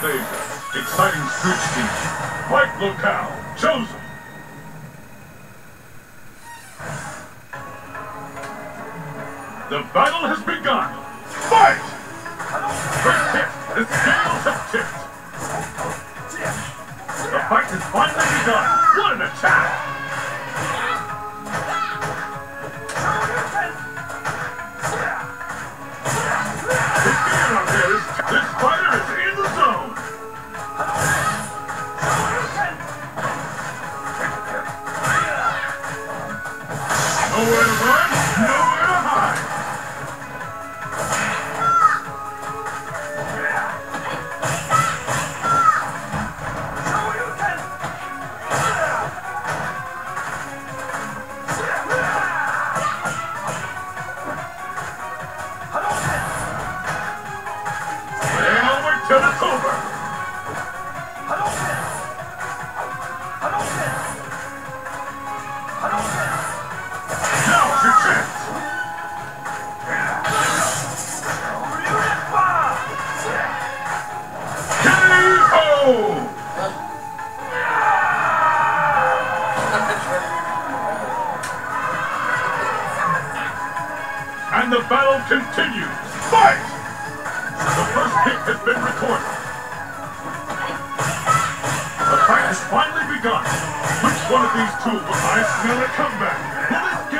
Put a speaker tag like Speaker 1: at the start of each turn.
Speaker 1: Asia. Exciting street scene. Fight locale chosen. The battle has begun. Fight! First hit. The scales have tipped. The fight has finally begun. What an attack! The fear out there is... This fighter is in the zone. Nowhere to run, nowhere to hide. They'll wait till it's over. Now's your chance. KO! And the battle continues. Fight! The first hit has been recorded. The fight has finally begun. Which one of these two will I smell a comeback? Will this